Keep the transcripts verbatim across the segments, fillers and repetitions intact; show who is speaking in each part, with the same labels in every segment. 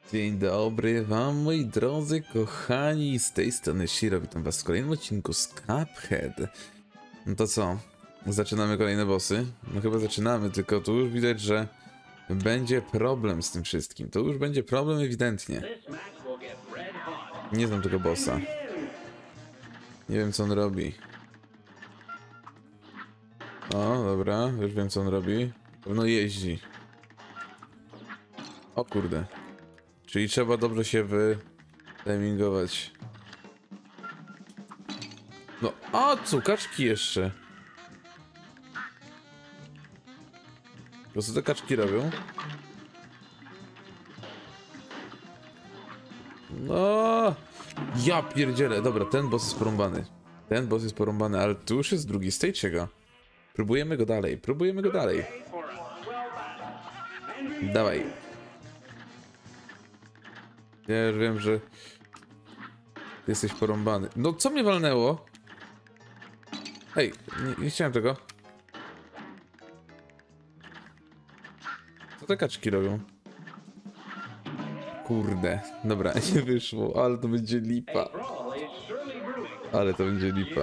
Speaker 1: Dzień dobry wam, moi drodzy, kochani, z tej strony Shiro, witam was w kolejnym odcinku z Cuphead. No to co? Zaczynamy kolejne bossy? No chyba zaczynamy, tylko tu już widać, że będzie problem z tym wszystkim. To już będzie problem ewidentnie. Nie znam tego bossa. Nie wiem, co on robi. O, dobra, już wiem, co on robi. Pewno jeździ. O kurde. Czyli trzeba dobrze się wytimingować. No, a co, kaczki jeszcze. Po co te kaczki robią? No, ja pierdzielę. Dobra, ten boss jest porąbany. Ten boss jest porąbany, ale tu już jest drugi stage jego. Próbujemy go dalej, próbujemy go dalej. Dawaj. Ja już wiem, że ty jesteś porąbany. No co mnie walnęło? Hej, nie, nie chciałem tego. Co te kaczki robią? Kurde, dobra, nie wyszło, ale to będzie lipa. Ale to będzie lipa.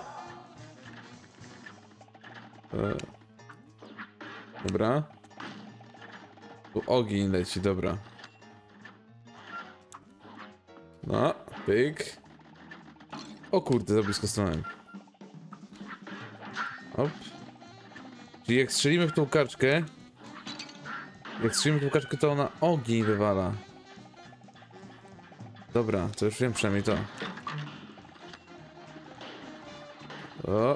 Speaker 1: E... Dobra. Tu ogień leci, dobra. No, pyk. O kurde, za blisko stanąłem. Hop. Czyli jak strzelimy w tą kaczkę, jak strzelimy w tą kaczkę, to ona ogień wywala. Dobra, to już wiem przynajmniej to. O.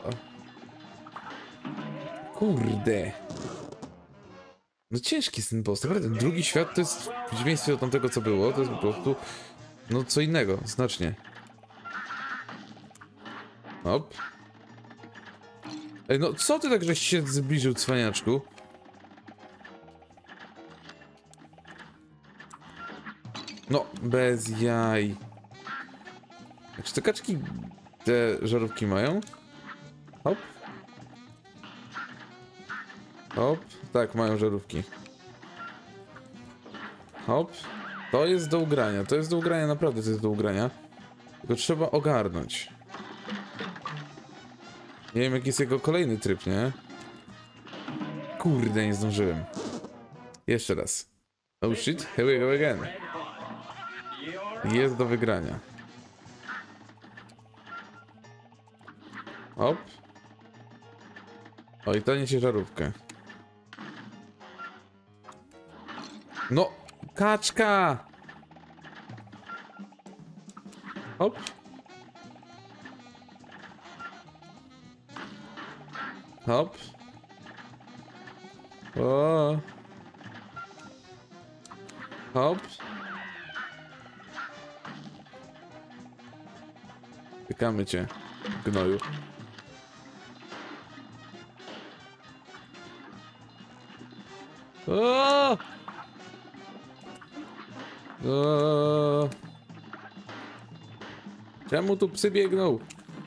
Speaker 1: Kurde. No ciężki jest ten boss, naprawdę. Drugi świat to jest, w przeciwieństwie do tamtego, co było, to jest po prostu, no co innego, znacznie. Hop. Ej, no co ty tak żeś się zbliżył, cwaniaczku? No, bez jaj. Czy te kaczki te żarówki mają? Hop. Hop. Tak, mają żarówki. Hop. To jest do ugrania, to jest do ugrania, naprawdę to jest do ugrania. Tylko trzeba ogarnąć. Nie wiem, jaki jest jego kolejny tryb, nie? Kurde, nie zdążyłem. Jeszcze raz. Oh shit, here we go again. Jest do wygrania. Hop. O, i to niesie żarówkę. No, kaczka! Hop. Hop. O. Hop. Tykamy cię, gnoju. O! O! Czemu tu psy biegną?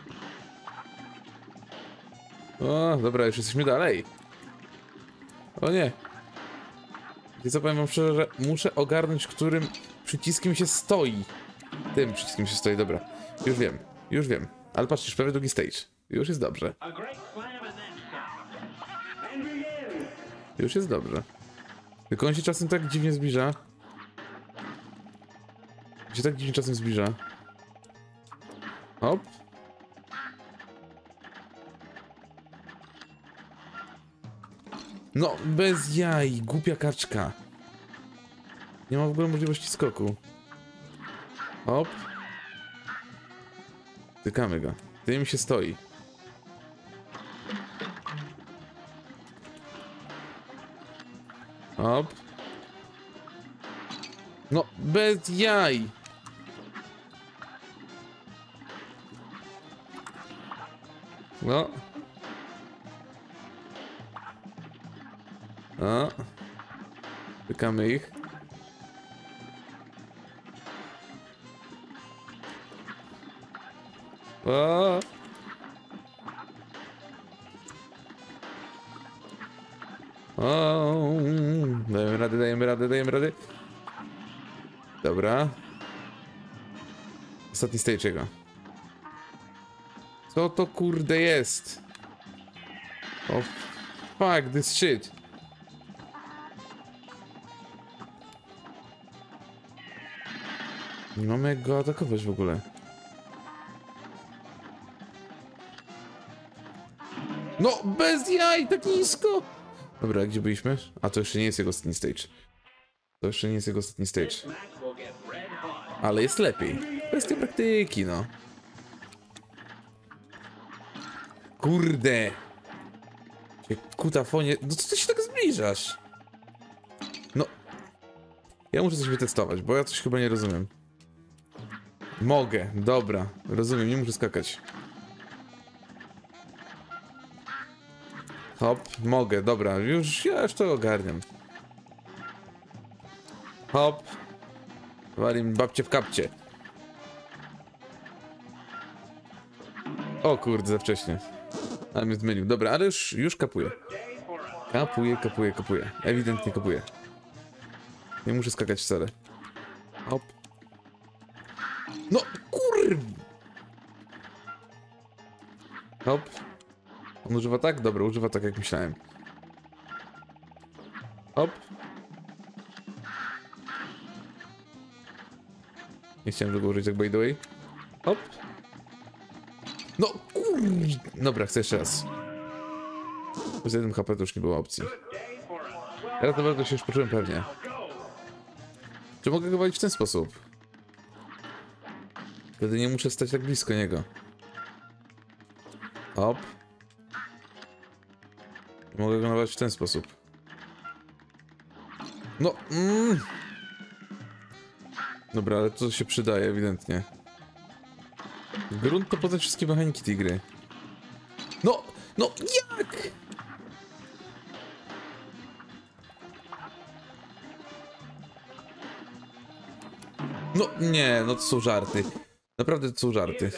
Speaker 1: O, dobra, już jesteśmy dalej. O nie. I co, powiem wam szczerze, że muszę ogarnąć, którym przyciskiem się stoi. Tym przyciskiem się stoi, dobra. Już wiem, już wiem. Ale patrzcie, już prawie drugi stage. Już jest dobrze. Już jest dobrze. Tylko on się czasem tak dziwnie zbliża. On się tak dziwnie czasem zbliża. Hop. No, bez jaj, głupia kaczka. Nie ma w ogóle możliwości skoku. Hop. Tykamy go. Tym się stoi. Hop. No, bez jaj. No. O. Tykamy ich. O. O. Dajemy radę, dajemy radę, dajemy radę. Dobra. Ostatni stage jego. Co to kurde jest? Oh fuck this shit. Nie mamy jak go atakować w ogóle. No bez jaj, tak nisko! Dobra, gdzie byliśmy? A to jeszcze nie jest jego ostatni stage. To jeszcze nie jest jego ostatni stage. Ale jest lepiej. Kwestia praktyki, no. Kurde! Kutafonie, no co ty się tak zbliżasz? No. Ja muszę coś wytestować, bo ja coś chyba nie rozumiem. Mogę, dobra. Rozumiem, nie muszę skakać. Hop, mogę, dobra, już, ja już to ogarniam. Hop. Walim babcie w kapcie. O kurde, za wcześnie. Ale mnie zmylił. Dobra, ale już, już kapuję. Kapuję, kapuję, kapuję. Ewidentnie kapuję. Nie muszę skakać wcale. Hop. No, kurw! Hop. On używa tak? Dobra, używa tak jak myślałem. Hop. Nie chciałem tego użyć tak by the way. Hop. No kurw. Dobra, chcę jeszcze raz. Z jednym H P to już nie było opcji. Teraz naprawdę się już poczułem pewnie. Czy mogę go walić w ten sposób? Wtedy nie muszę stać tak blisko niego. Hop. Mogę go nawalić w ten sposób. No. Mm. Dobra, ale to się przydaje ewidentnie. Grunt to poznać wszystkie mechaniki tej gry. No! No jak? No nie, no to są żarty. Naprawdę to są żarty.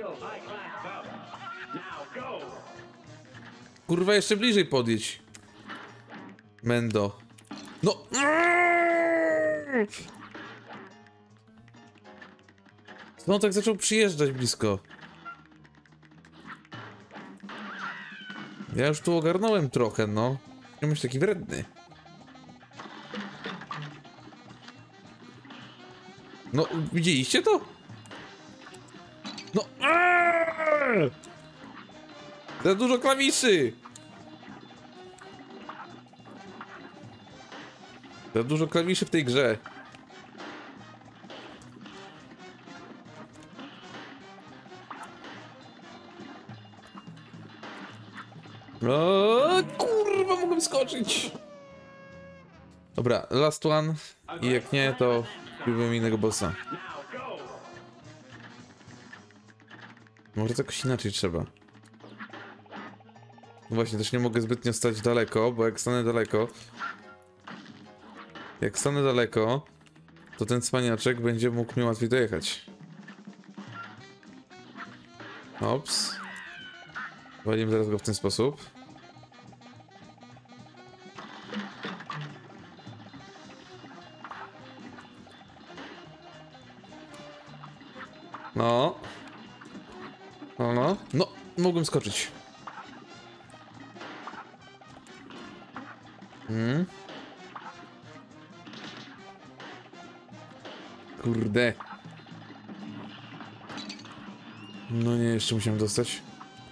Speaker 1: Kurwa, jeszcze bliżej podjedź. Mendo. No! No tak zaczął przyjeżdżać blisko. Ja już tu ogarnąłem trochę, no. Nie bądź taki wredny. No, widzieliście to? No. Za dużo klawiszy! Za dużo klawiszy w tej grze. O, kurwa, mogłem skoczyć. Dobra, last one. I jak nie, to próbujemy innego bossa. Może to jakoś inaczej trzeba. No właśnie, też nie mogę zbytnio stać daleko, bo jak stanę daleko... Jak stanę daleko, to ten cwaniaczek będzie mógł mnie łatwiej dojechać. Ops. Walimy zaraz go w ten sposób. No. No, no. No, mogłem skoczyć. Hmm. Kurde. No nie, jeszcze musiałem dostać.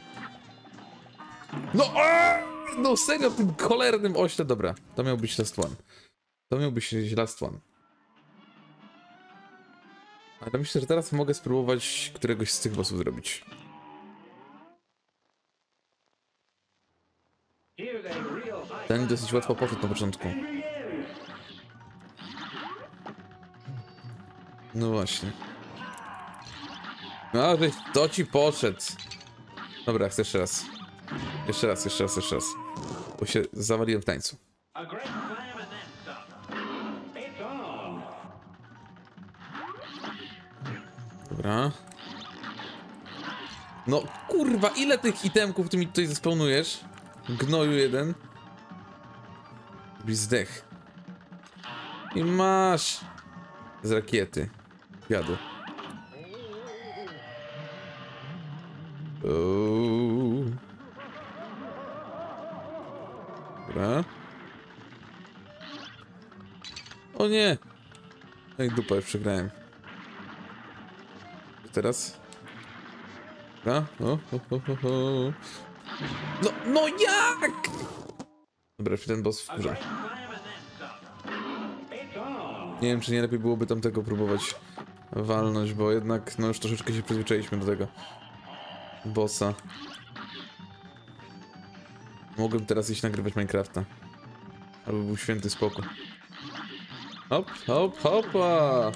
Speaker 1: No, aaa! No serio, tym cholernym ośle. Dobra, to miał być last one. To miał być last one. Ale myślę, że teraz mogę spróbować któregoś z tych bossów zrobić. Ten dosyć łatwo poszedł na początku. No właśnie. No, żeś to ci poszedł. Dobra, chcę jeszcze raz. Jeszcze raz, jeszcze raz, jeszcze raz. Bo się zawaliłem w tańcu. Dobra. No kurwa, ile tych itemków ty mi tutaj zespełnujesz? Gnoju jeden. Byś zdech. I masz. Z rakiety. Jadł. Uuu. Dobra. O nie! Ej, dupa, już przegrałem. Teraz? Dobra. O, o, o, o. No, no jak?! Dobra, już ten boss wkurza. Nie wiem, czy nie lepiej byłoby tamtego próbować walnąć, bo jednak, no już troszeczkę się przyzwyczailiśmy do tego bossa. Mogłem teraz iść nagrywać Minecrafta. Albo był święty spokój. Hop, hop, hopa!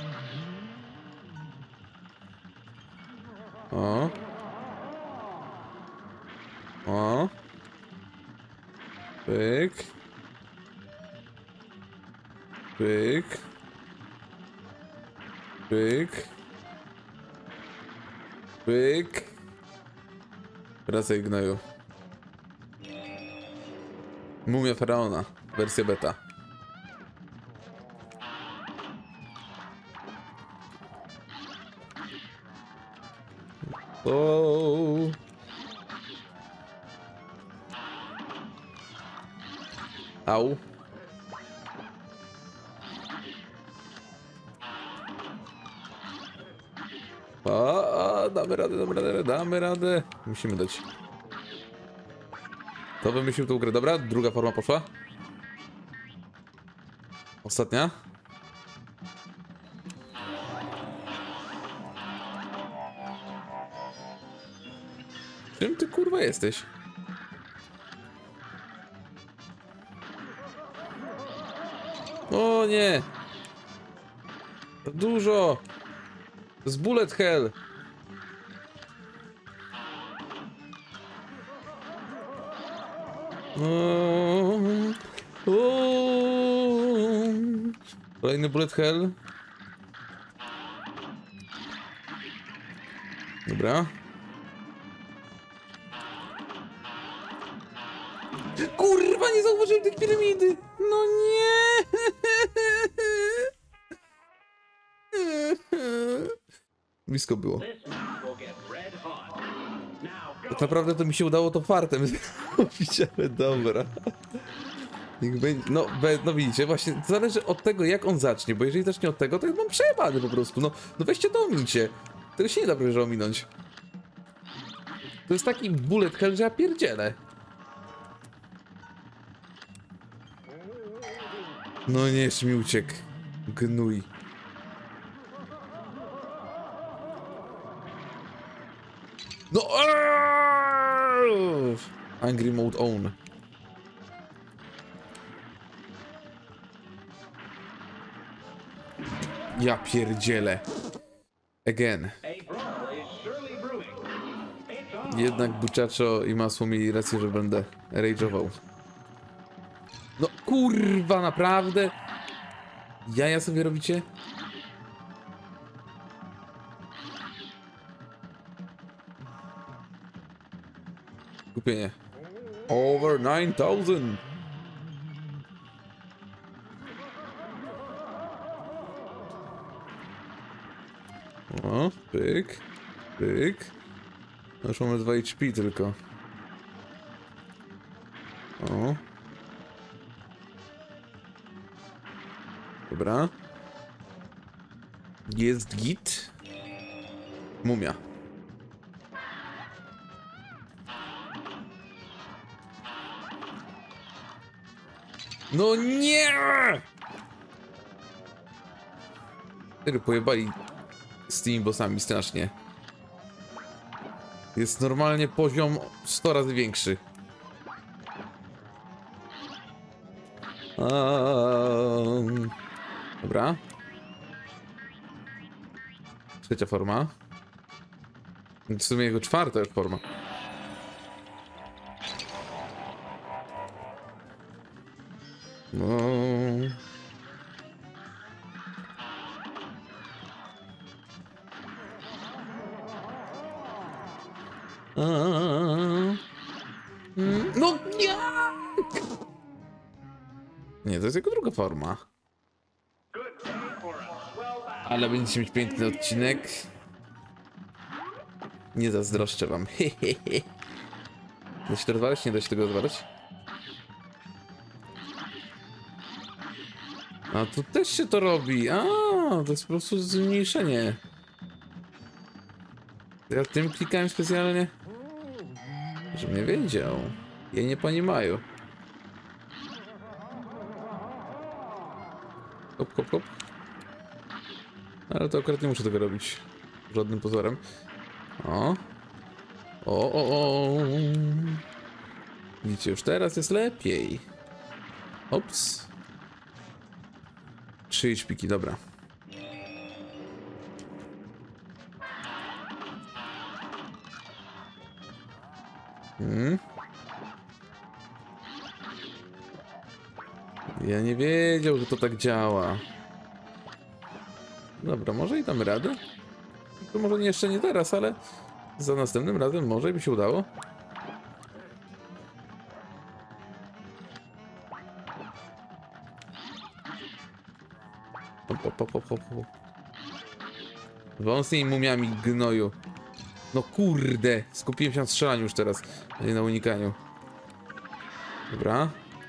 Speaker 1: O. O. Pyk. Pyk. Pyk. Pyk. Wracaj, gnoju. Mumia Faraona, wersja beta. O. Au. A, damy radę, damy radę, damy radę. Musimy dać. To wymyślił tą grę. Dobra, druga forma poszła. Ostatnia. Czym ty kurwa jesteś? O nie! Dużo! Z bullet hell! O, o, kolejny bullet hell. Dobra. Kurwa, nie zauważyłem tych piramidy! No nie! Blisko było. Tak naprawdę to mi się udało to fartem zrobić, ale dobra. Niech będzie, no, be, no widzicie, właśnie to zależy od tego, jak on zacznie, bo jeżeli zacznie od tego, to mam przejebany po prostu, no, no weźcie to omincie. Tego się nie da prawie ominąć. To jest taki bullet hell, że ja pierdzielę. No nie, jeszcze mi uciekł. Gnój. No! Angry Mode Own. Ja pierdzielę. Again. Jednak Buczaczo i Masło mieli rację, że będę rage'ował. No kurwa, naprawdę? Jaja sobie robicie? Kupienie. Over nine thousand. O, pyk, pyk. No już mamy dwa H P tylko. O. Dobra. Jest git. Mumia. No nie! Serio, pojebali z tymi bossami strasznie. Jest normalnie poziom sto razy większy. Um, dobra. Trzecia forma. W sumie jego czwarta już forma. No. No jak? Nie, to jest jego druga forma. Ale będziecie mieć piękny odcinek. Nie zazdroszczę wam. Da się to rozwalać? Nie da się tego rozwalać? A tu też się to robi. A, to jest po prostu zmniejszenie. Ja tym klikałem specjalnie, żebym nie wiedział. Ja nie понимаю. Hop, hop, hop. Ale to akurat nie muszę tego robić. Żadnym pozorem. O. O, o, o. Widzicie, już teraz jest lepiej. Ops. Trzy szpiki, dobra. Hmm. Ja nie wiedział, że to tak działa. Dobra, może i damy radę? To może nie, jeszcze nie teraz, ale za następnym razem może by się udało. Hop, hop, hop, hop, hop. Wąsnymi mumiami, gnoju. No kurde, skupiłem się na strzelaniu już teraz, a nie na unikaniu. Dobra.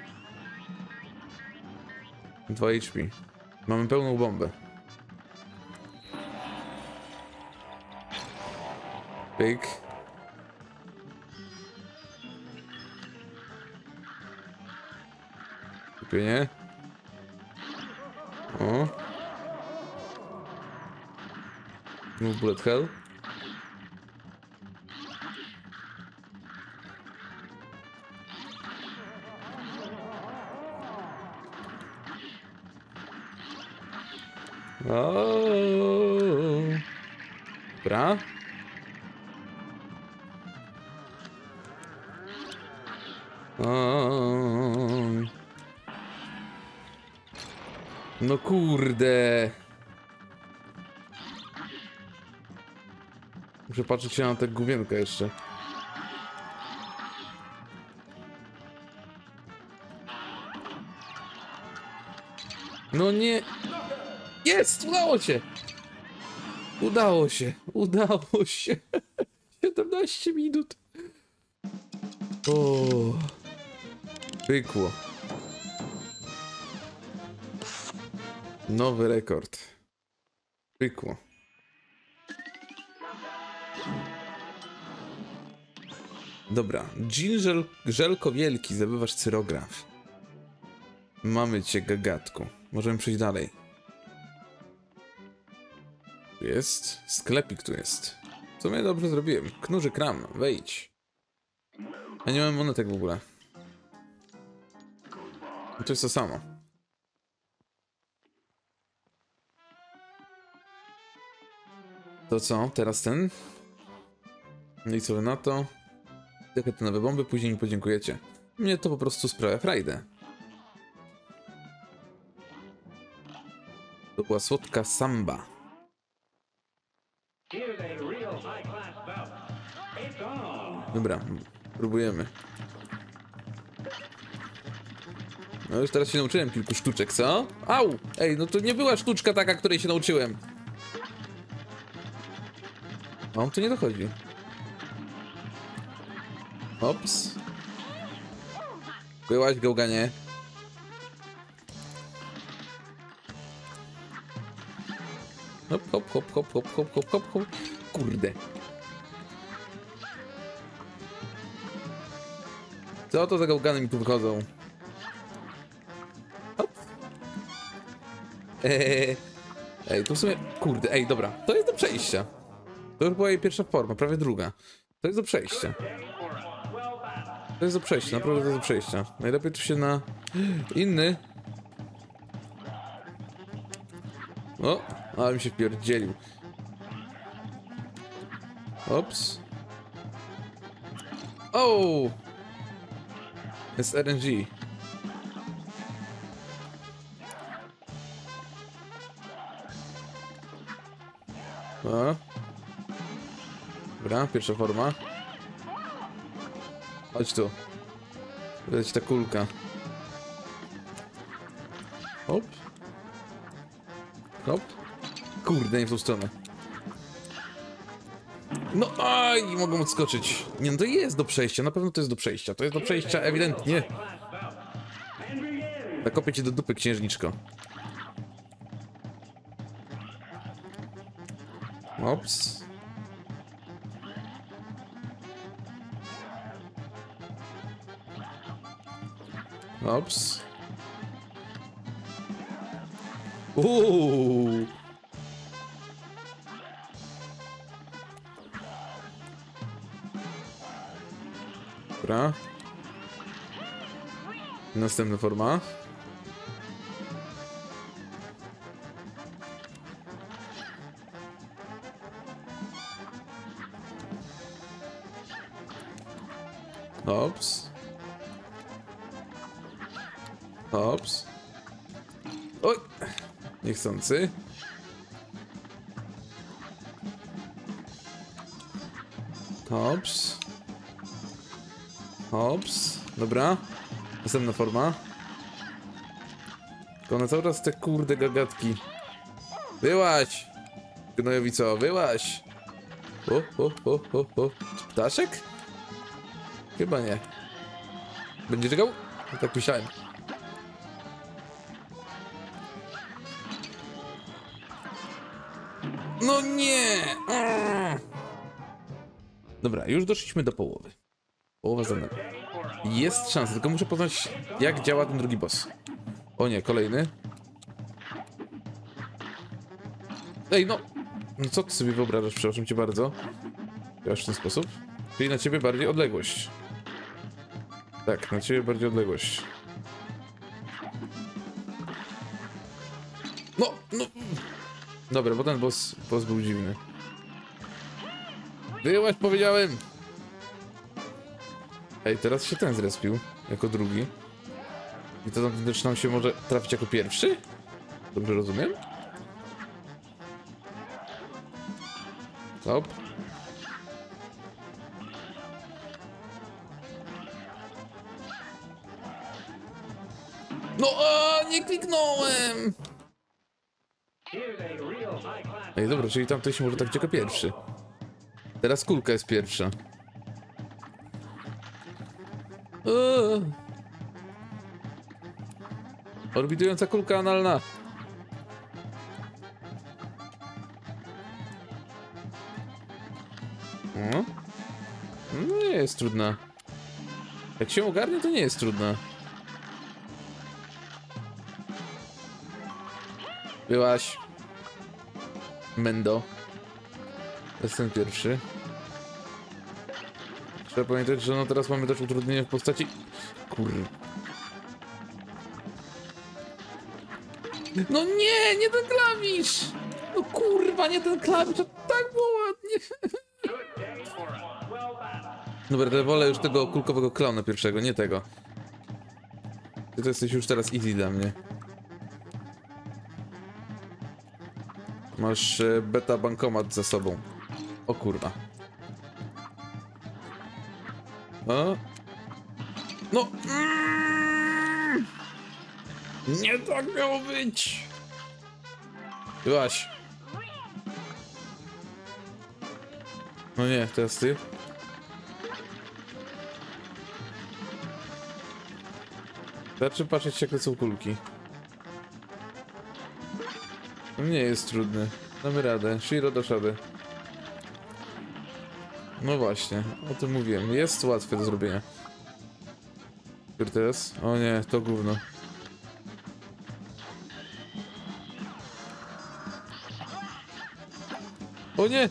Speaker 1: dwa H P. Mamy pełną bombę. Pyk. Kupienie. O. No bullet hell. O. Dobra. O. No kurde. Muszę patrzeć się na tę główienkę jeszcze. No nie. Jest! Udało się! Udało się! Udało się! siedemnaście minut! O, pykło. Nowy rekord. Pykło. Dobra. Dżin żel, Żelko Wielki, zabywasz cyrograf. Mamy cię, gagatku. Możemy przejść dalej. Tu jest. Sklepik tu jest. Co ja dobrze zrobiłem? Knurzy kram. Wejdź. A nie mam monetek w ogóle. No to jest to samo. To co? Teraz ten? No i co wy na to? Jakie te nowe bomby? Później mi podziękujecie. Mnie to po prostu sprawia frajdę. To była słodka samba. Dobra, próbujemy. No już teraz się nauczyłem kilku sztuczek, co? Au! Ej, no to nie była sztuczka taka, której się nauczyłem. A on tu nie dochodzi. Ops. Byłaś, gałganie. Hop, hop, hop, hop, hop, hop, hop, hop, hop. Kurde. Co to za gałgany mi tu wychodzą? Hop. Eee. Ej, tu w sumie... Kurde, ej, dobra. To jest do przejścia. To już była jej pierwsza forma, prawie druga. To jest do przejścia. To jest do przejścia, naprawdę to jest do przejścia. Najlepiej tu się na... Inny. O, ale mi się wpierdzielił. Ops. O! Jest R N G. O. Dobra, pierwsza forma. Chodź tu. Leci ta kulka. Hop. Hop. Kurde, nie w tą stronę. No, aj, nie mogą odskoczyć. Nie, no to jest do przejścia, na pewno to jest do przejścia. To jest do przejścia, ewidentnie. Zakopię cię do dupy, księżniczko. Ops. Ops. Uuu. Dobra. Następna forma. Ops. Ops. Oj! Niechcący. Ops. Ops. Dobra. Następna forma. Tylko na cały czas te kurde gagatki. Wyłaź! Gnojowico, wyłaź! O, o, o, o, o. Ptaszek? Chyba nie. Będzie czekał? No tak myślałem. No nie! Dobra, już doszliśmy do połowy. Połowa za nami. Jest szansa, tylko muszę poznać, jak działa ten drugi boss. O nie, kolejny. Ej, no! No co ty sobie wyobrażasz, przepraszam cię bardzo. Działasz w ten sposób? Czyli na ciebie bardziej odległość. Tak, na ciebie bardziej odległość. No, no! Dobra, bo ten boss, boss był dziwny. Wyłaź, powiedziałem! Ej, teraz się ten zrespił, jako drugi. I to też nam się może trafić jako pierwszy? Dobrze rozumiem? Stop. No, a, nie kliknąłem! Ej, dobra, czyli tamten się może trafić jako pierwszy. Teraz kulka jest pierwsza. Eee. Orbitująca kulka analna. No. No nie jest trudna. Jak się ogarnie, to nie jest trudna. Byłaś. Mendo. To jest ten pierwszy. Trzeba pamiętać, że no teraz mamy też utrudnienie w postaci... Kur... No nie, nie ten klawisz! No kurwa, nie ten klawisz, to tak było ładnie. Dobra, to wolę już tego kulkowego klauna pierwszego, nie tego. Ty to jesteś już teraz easy dla mnie. Masz e, beta bankomat za sobą. O kurwa. O. No. Mm. Nie tak miało być. Byłaś. No nie, teraz ty. Wystarczy patrzeć, jak lecą kulki. To nie jest trudne. Damy radę. Shiro dasz radę. No właśnie, o tym mówiłem. Jest łatwe do zrobienia. Który teraz? O nie, to gówno. O nie!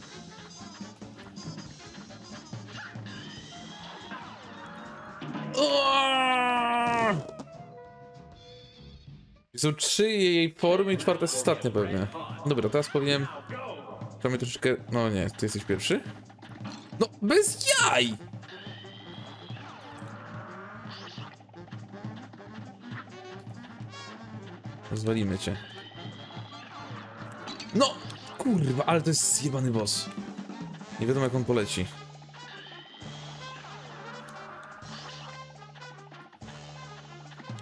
Speaker 1: Są trzy jej formy i czwarta jest ostatnia pewnie. Dobra, teraz powinienem... Trzeba troszeczkę... No nie, ty jesteś pierwszy? No, bez jaj! Rozwalimy cię. No! Kurwa, ale to jest zjebany boss. Nie wiadomo, jak on poleci.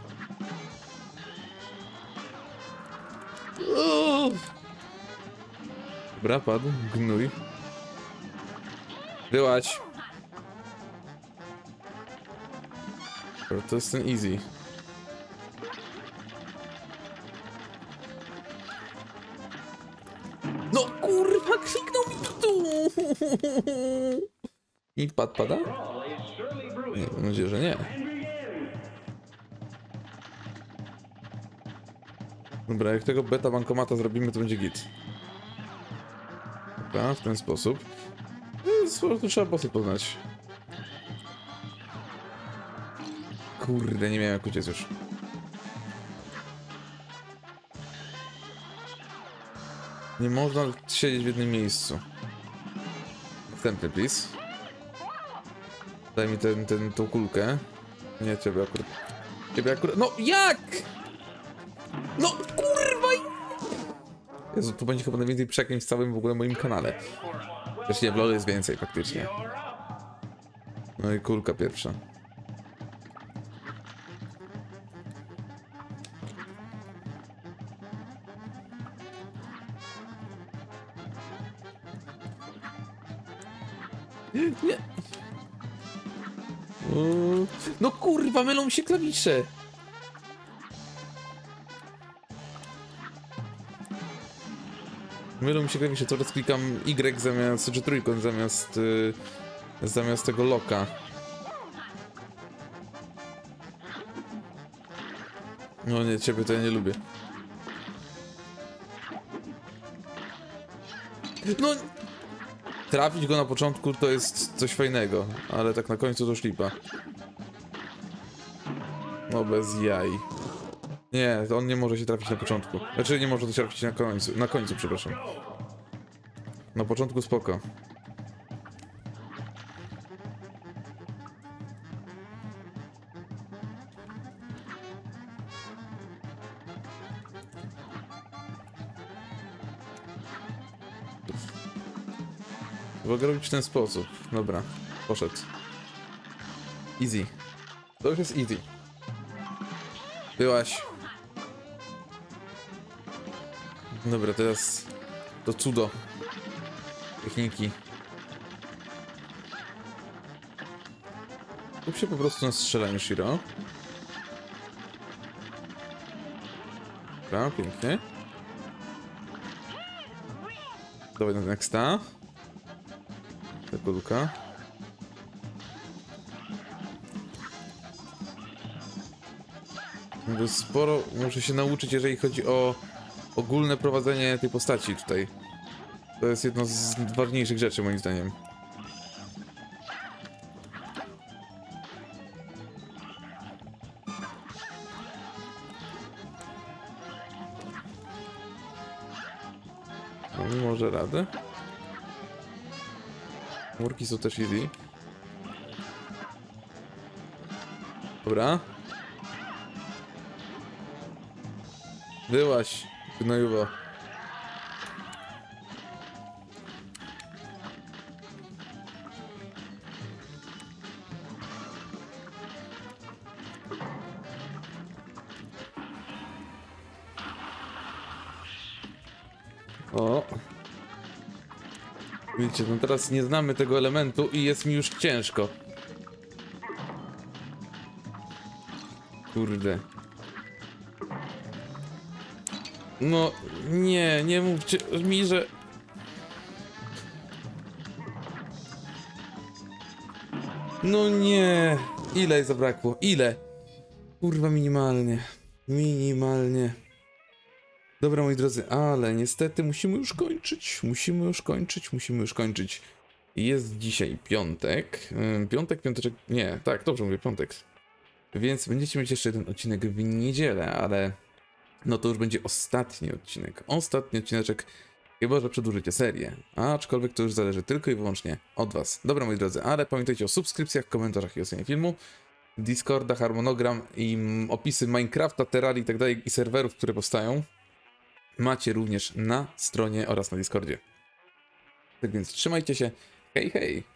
Speaker 1: Uff. Dobra, padł, gnój. Byłaś. Dobra, to jest ten easy. No kurwa, kliknął mi tu! I pad pada? Nie, mam nadzieję, że nie. Dobra, jak tego beta bankomata zrobimy, to będzie git. Dobra, w ten sposób. Po prostu trzeba bossy poznać. Kurde, nie miałem jak uciec już. Nie można siedzieć w jednym miejscu. Następny, please. Daj mi ten, ten, tą kulkę. Nie, ciebie akurat. Ciebie akurat. No jak? No kurwa! Jezu, tu będzie chyba najwięcej przekleństw w całym w ogóle moim kanale. Też nie, w LoL jest więcej faktycznie. No i kulka pierwsza. Nie. No kurwa, mylą mi się klawisze. Mylą mi się klawisze, coraz klikam Y zamiast, czy trójkąt zamiast, yy, zamiast tego loka. No nie, ciebie to ja nie lubię. No! Trafić go na początku to jest coś fajnego, ale tak na końcu to szlipa. No bez jaj. Nie, to on nie może się trafić na początku. Znaczy nie może się trafić na końcu, na końcu, przepraszam. Na początku spoko. Mogę robić w ten sposób. Dobra, poszedł. Easy. To już jest easy. Byłaś. Dobra, teraz to cudo techniki. Kup się po prostu na strzelaniu, Shiro. Dobra, pięknie. Dawaj na nexta. Ta kulka. Sporo muszę się nauczyć, jeżeli chodzi o ogólne prowadzenie tej postaci tutaj. To jest jedno z ważniejszych rzeczy, moim zdaniem. No, może radę. Murki są też easy. Dobra. Byłaś, gnojuwo. O. Widzicie, no teraz nie znamy tego elementu i jest mi już ciężko. Kurde. No, nie, nie mówcie mi, że... No nie. Ile zabrakło? Ile? Kurwa, minimalnie. Minimalnie. Dobra, moi drodzy, ale niestety musimy już kończyć. Musimy już kończyć, musimy już kończyć. Jest dzisiaj piątek. Piątek, piąteczek... Nie, tak, dobrze mówię, piątek. Więc będziecie mieć jeszcze jeden odcinek w niedzielę, ale... No to już będzie ostatni odcinek. Ostatni odcineczek, chyba że przedłużycie serię. Aczkolwiek to już zależy tylko i wyłącznie od was. Dobra, moi drodzy, ale pamiętajcie o subskrypcjach, komentarzach i ocenie filmu. Discorda, harmonogram i opisy Minecrafta, Terrarii i tak dalej i serwerów, które powstają. Macie również na stronie oraz na Discordzie. Tak więc trzymajcie się. Hej, hej!